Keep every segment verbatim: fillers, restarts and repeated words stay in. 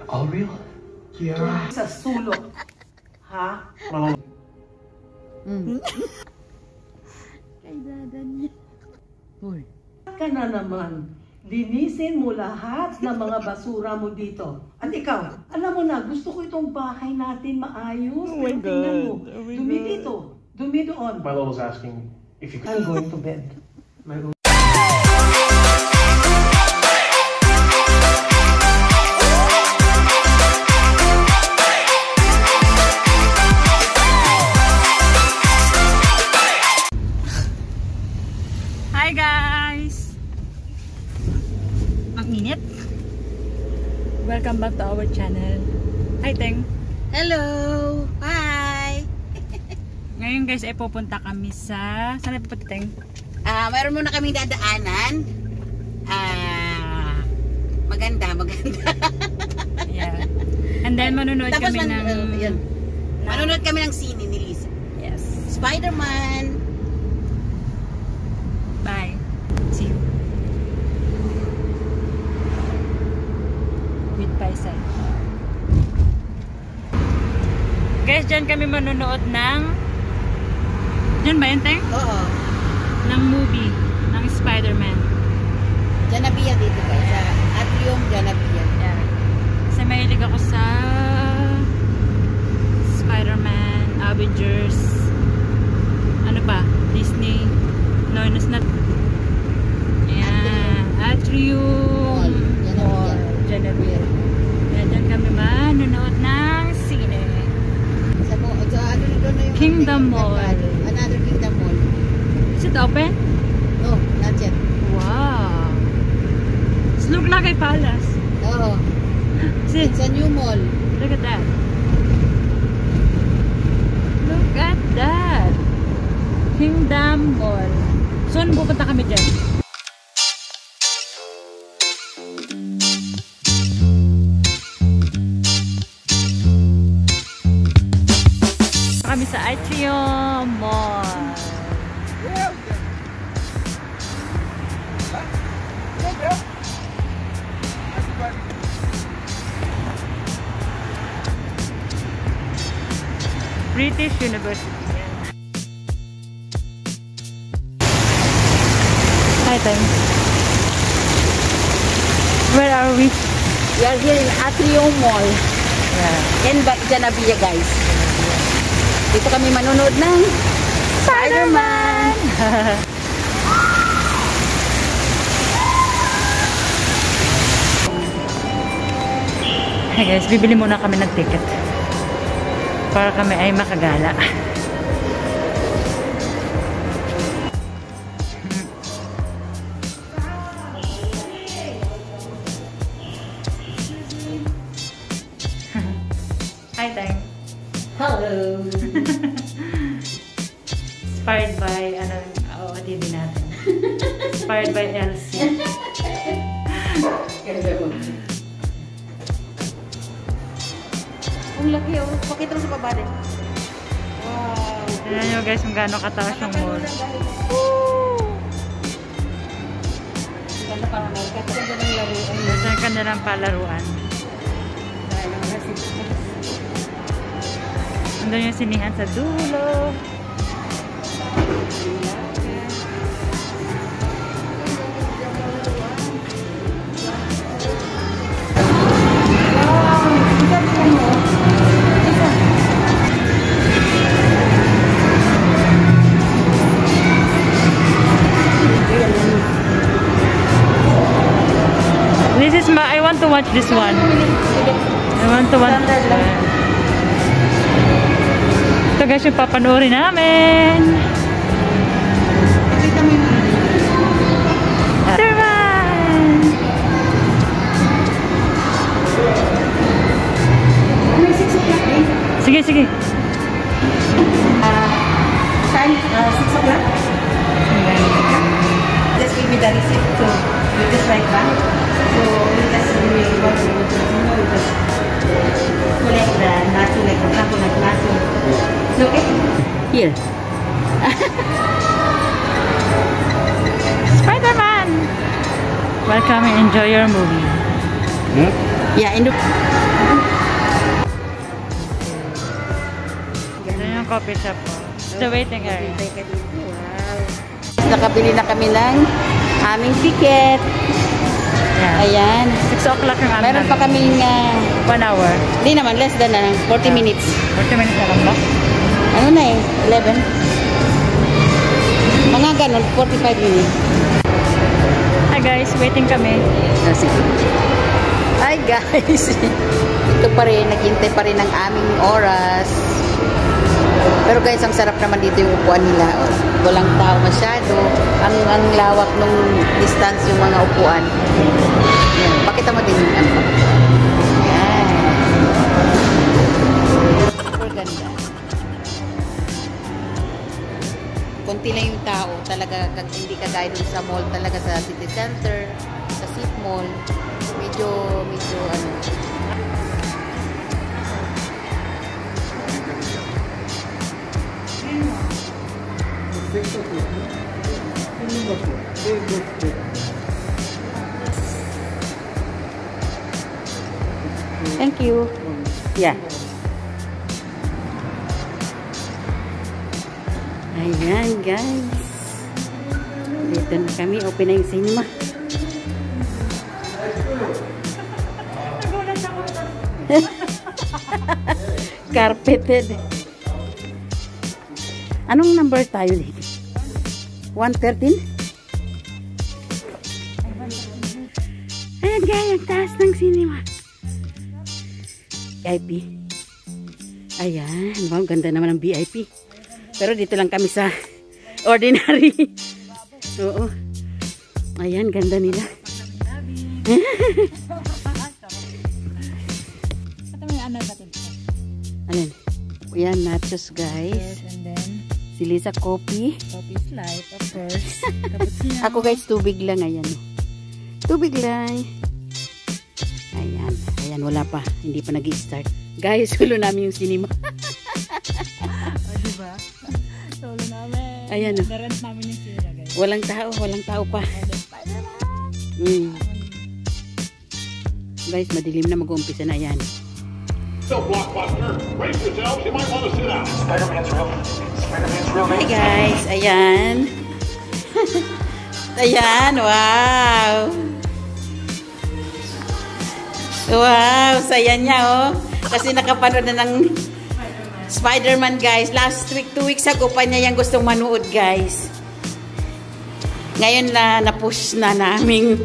All real? Yeah. Sa sulok. Ha? Mm. Kay dadan niya. Uy. Ka na naman. Linisin mo lahat ng mga basura mo dito. At ikaw, alam mo na, gusto ko itong bahay natin maayos. Oh my Pero tingnan mo, God. Oh my dumi God. dito, dumi doon. Milo was asking if you could. I'm going to bed. My room. Hi guys! Ang init. Welcome back to our channel. Hi Teng! Hello! Hi! Ngayon guys ay pupunta kami sa... Saan ay pupunta Teng? Ah, mayroon muna kaming dadaanan. Ah, maganda, maganda. Yeah. And then manonood Tapos kami man, ng... uh, yun. Manonood kami ng sine ni Lisa. Yes. Spider-Man. Bye. See you. With Paisay. Guys, dyan kami manonood ng... Dyan ba yun, Teng? Oo. Ng movie. Ng Spider-Man. Janabia dito guys. Sa Atrium Janabia. Yeah. Kasi mahilig ako sa Spider-Man, Avengers, ano pa? Disney. No, it's not. Ayan. Atrium Mall. Janabia. Ayan, dyan kami manonood ng sine. Sa, sa ano doon na yung... Kingdom Mall. Another Kingdom Mall. Is it open? No, not yet. Wow. It's look like a palace. Oo. See, It's a new mall. look at that. Look at that. Kingdom Mall. Soon pupunta kami dyan. Kami sa Atrium Mall. British University. Hi, Time. Where are we? We are here in Atrium Mall. Yeah. In Janabia guys. Dito kami manonood ng Spider-Man. Hey guys, bibili muna kami ng ticket para kami ay makagala. Hi, Tang. Hello. Inspired by, ano, oh, T V natin. Inspired by Elsie. Ang laki oh. Pakita mo sa baba din. Wow. Tignan nyo guys kung gaano kataas yung mall. Ganda parang may kataganda ng laruan. Ito yung kanilang palaruan. Dahil ang nasip. Andun yung sinihan sa dulo. This is my, I want to watch this one. I want to watch this one. Ito guys yung papanoorin namin. Pakita mo yung Spider-Man! may six o'clock eh. Sige, sige. Uh, time, uh, six o'clock. Just give me the receipt. So, you just write back. So, we just really want to go to the cinema. We just collect the nacho, like the coconut nacho. It's okay? Here. Spider-Man! Welcome and enjoy your movie. Hmm? Yeah, in the... yung coffee shop po. The waiting area. Wow. Nakabili na kami ng aming ticket. Yeah. Ayan. six o'clock yung Meron pa kaming uh, one hour. hindi naman, less than uh, forty Yeah. minutes. forty minutes na lang ba? Ano na eh, eleven. Mga ganun, forty-five minutes. Hi guys, waiting kami. Ah, sige. Hi guys. Ito pa rin, naghintay pa rin ang aming oras. Pero guys, ang sarap naman dito yung upuan nila. Oh, walang tao masyado. Ang ang lawak nung distance yung mga upuan. Yan. Pakita mo din yung ano. Yan. Super ganda. Konti lang yung tao. Talaga, hindi kagaya dun sa mall. Talaga sa city center, sa Seat Mall. Medyo, medyo ano. Thank you. Yeah. Ayan guys. Dito na kami. Open na yung cinema. Carpeted. Anong number tayo dito? one thirteen? Ayan guys, ang taas ng cinema. V I P. Ayan, wow, ganda naman ng V I P. Pero dito lang kami sa ordinary. Oo. Ayan, ganda nila. Ayan. Ayan, nachos guys. Yes, and then Si Lisa, coffee. coffee's light, of course. Cappuccino. Ako guys, tubig lang. Ayan. Tubig lang. Ayan. Ayan, wala pa. Hindi pa nag-i-start. Guys, hulo namin yung cinema. O, diba? Solo namin. Ayan. Oh. Na-rent namin yung sila, guys. Walang tao. Walang tao pa. And then, Spider-Man! Mm. Guys, madilim na mag-uumpisa na yan. So, Blockbuster, brace yourselves. You might want to sit down. Spider-Man's real. Spider-Man's real Hi guys. Ayan. Ayan. Wow. Wow. Saya niya oh. Kasi nakapanood na ng Spider-Man guys. Last week, two weeks ago pa niya yung gustong manood guys. Ngayon na na-push na namin.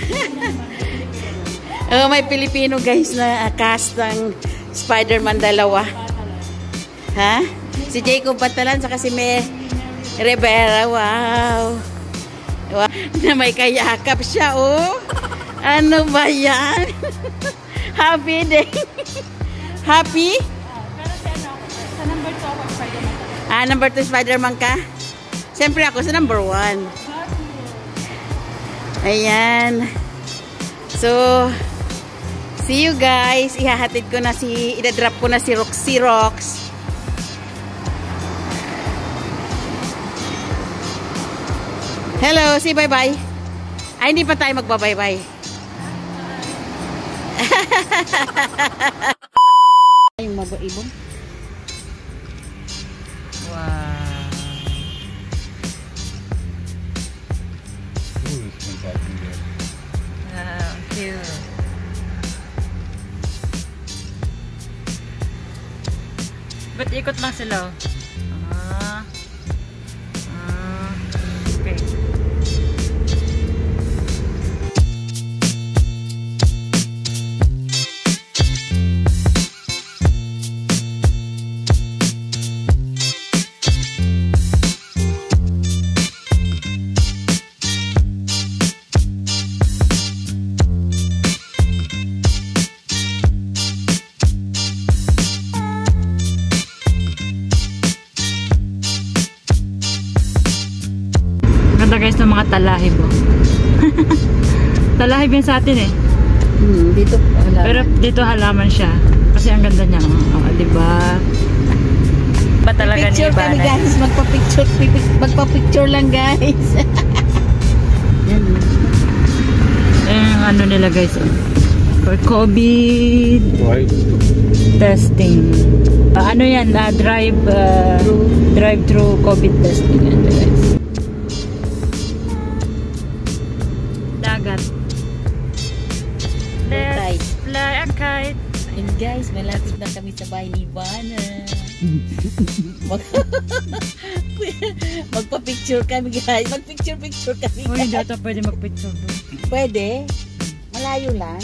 Oh, may Pilipino guys na uh, cast ng Spider-Man dalawa. Ha? Si Jacob Batalan saka si May Rivera. Wow. Wow. Na may kayakap siya, oh. Ano ba yan? Happy day. Happy? Pero si ano ako, sa number two ako, Spider-Man. Ah, number two Spider-Man ka? Siyempre ako sa number one. Ayan. So, see you guys. Ihahatid ko na si, idadrop ko na si Roxy Rox. Hello, say bye-bye. Ay, hindi pa tayo magba-bye-bye. Yung mag-ibon. Wow. Ah, cute. Ba't ikot lang sila? Ah. Ah. Okay. Ganda guys ng mga talahib oh. Talahib yan sa atin eh. Hmm, dito halaman. Pero dito halaman siya. Kasi ang ganda niya. Oh, diba? Ba talaga ni Picture kami Ivana? guys. Magpa-picture. Magpa-picture lang guys. Yan yung ano nila guys oh. For COVID Right. testing. Ah, ano yan? Ah, drive uh, drive-through COVID testing yan, guys. Dagat. Let's fly a kite. And guys, malapit na kami sa bahay ni Ivana. Mag Magpa-picture kami guys. Mag-picture-picture kami Uy, guys. hindi ata pwede mag-picture doon. Pwede. Malayo lang.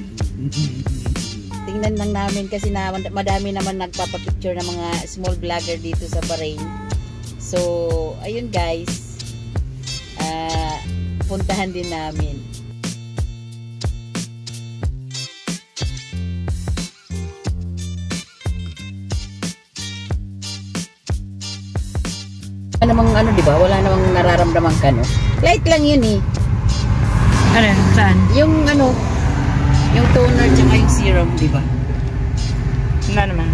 Tingnan lang namin kasi na, madami naman nagpapapicture ng mga small vlogger dito sa Bahrain. So, ayun guys. Uh, puntahan din namin. Namang ano, di ba? Wala namang nararamdaman ka, no? Light lang yun eh. Ano? Saan? Yung ano, yung toner tsaka yung serum, di ba? Wala naman.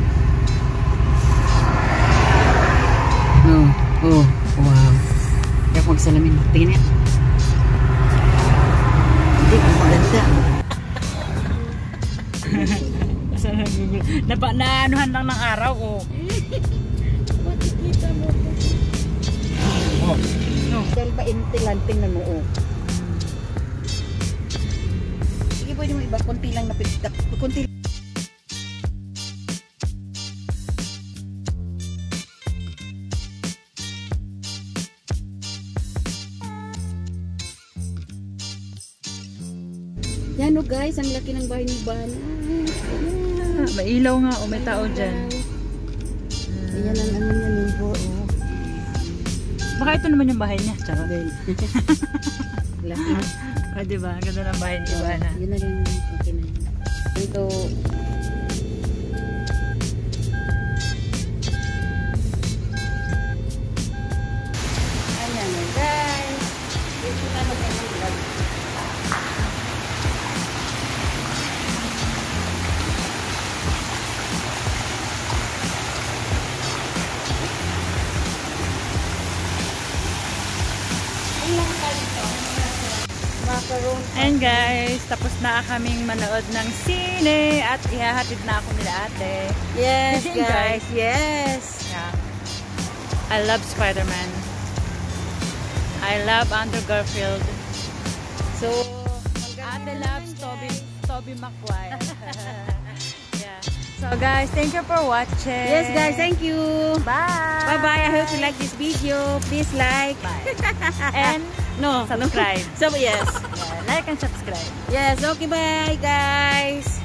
Oh, oh, wow. Kaya kung magsalamin, tingin yan. Hindi, maganda. Napa, naanuhan lang ng araw, oh. Makikita mo ito. Oh. No. Dahil ba intilan, tingnan mo, oh. Sige, pwede mo iba, kunti lang na pitak. Kunti lang. Yan o guys, ang laki ng bahay ni Ivana. Ah, may ilaw nga, o may tao dyan. Ayan ang ano niya, neighbor, oh. Baka ito naman yung bahay niya. Tsaka. Laki. Ah, diba? Ang ganda ng bahay ni Ivana. Yun na rin, okay na. Ito, ayan na guys. Ito na mag-vlog. And guys, tapos na kaming manood ng sine at ihahatid na ako nila ate. Yes Yun, guys, yes. Yeah. I love Spider-Man. I love Andrew Garfield. So, Ate loves Tobey, Tobey Maguire. Yeah. So guys, thank you for watching. yes guys, thank you. Bye. Bye bye. I hope you like this video. Please like. Bye. And No, subscribe. So yes. Yeah, like and subscribe. Yes, okay, bye guys.